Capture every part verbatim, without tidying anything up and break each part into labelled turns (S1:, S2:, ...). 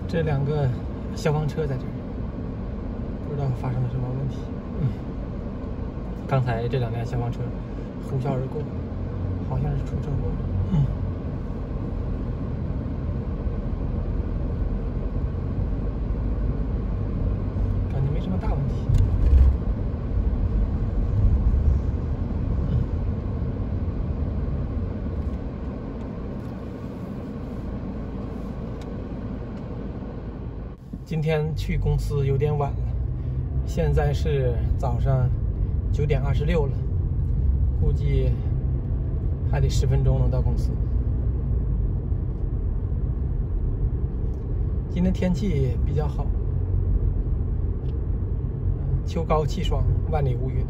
S1: 这两个消防车在这里，不知道发生了什么问题。嗯，刚才这两辆消防车呼啸而过，好像是出车祸了。嗯，感觉没什么大问题。今天去公司有点晚了，现在是早上九点二十六了，估计还得十分钟能到公司。今天天气比较好，秋高气爽，万里无云。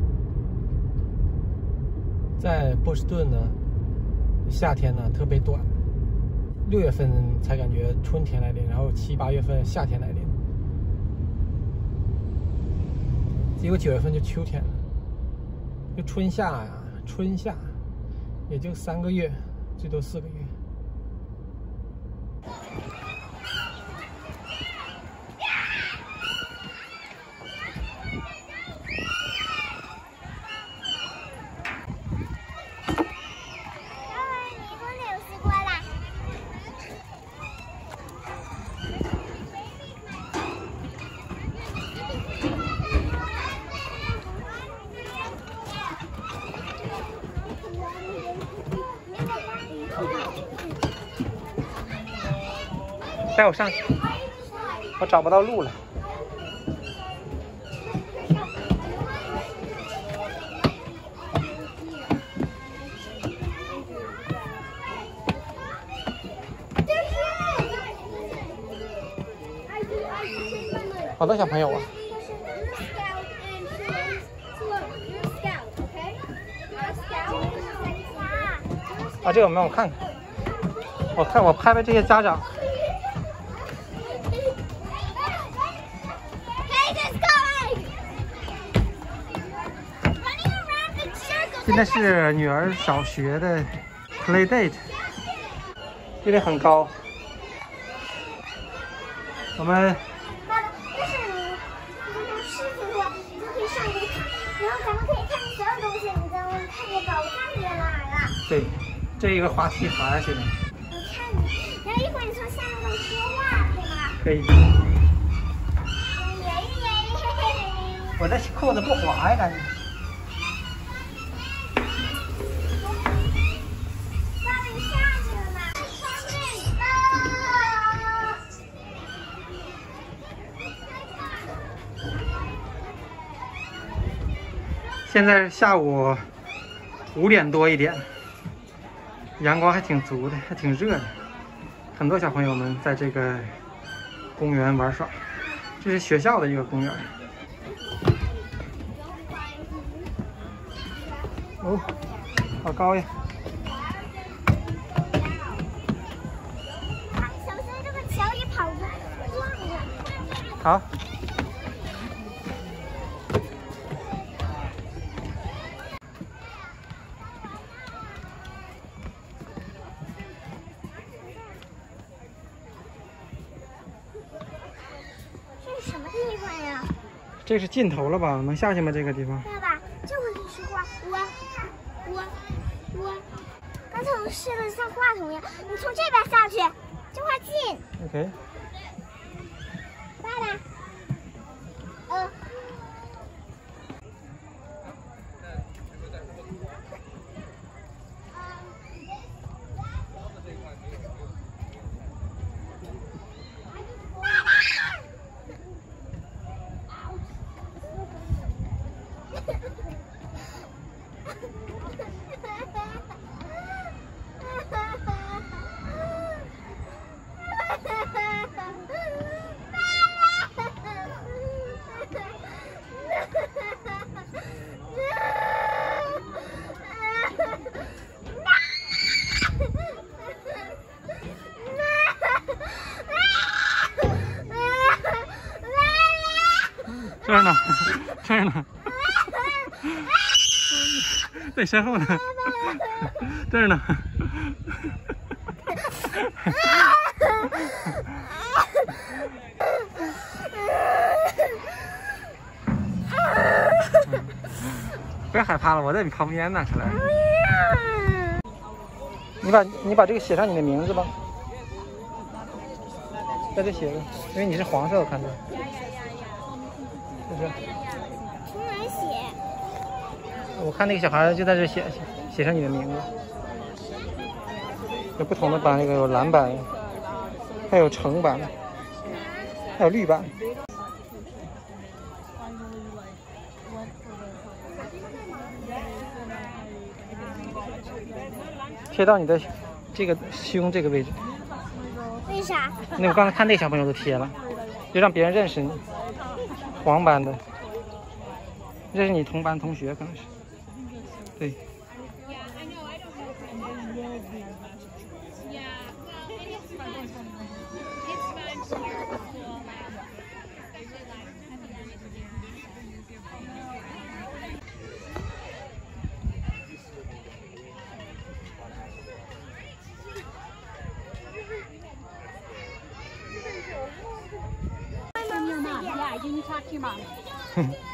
S1: 在波士顿呢，夏天呢特别短。六月份才感觉春天来临，然后七八月份夏天来临，结果九月份就秋天了。就春夏呀、啊，春夏也就三个月，最多四个月。带我上去，我找不到路了。好多小朋友啊！啊，这个没有，我看看，我看我拍拍这些家长。现在是女儿小学的 play date， 有点很高。我们
S2: 爸爸，但是你你师傅说你就可以上去看，然后咱们可以看见所有东西，你咱们看见宝藏在哪儿了？
S1: 对，这一个滑梯滑下去的。
S2: 我看你，然后一会儿你从下面会说话，对吗？
S1: 可以。
S2: 耶耶！
S1: 我这裤子不滑呀，感觉。现在是下午五点多一点，阳光还挺足的，还挺热的。很多小朋友们在这个公园玩耍，这是学校的一个公园。哦，好高呀！
S2: 小心这个桥里跑着撞着。
S1: 好。
S2: 什么地方呀？
S1: 这是尽头了吧？能下去吗？这个地方？
S2: 爸爸，这会可以说话。我，我，我，刚才我试的像话筒一样，你从这边下去，这块近。
S1: OK。
S2: 爸爸，呃。
S1: 这儿呢，这儿呢，在身后呢，这儿呢。 别害怕了，我在你旁边呢，出来。你把你把这个写上你的名字吧，在这写着，因为你是黄色，我看到。就是。
S2: 从哪写？
S1: 我看那个小孩就在这写写写上你的名字。有不同的版，那个有蓝版，还有橙版，还有绿版。贴到你的这个胸这个位置。
S2: 为啥？
S1: 那我刚才看那个小朋友都贴了，就让别人认识你。黄班的，这是你同班同学，可能是。对。
S3: From your mom. Yeah, you need to talk to your mom.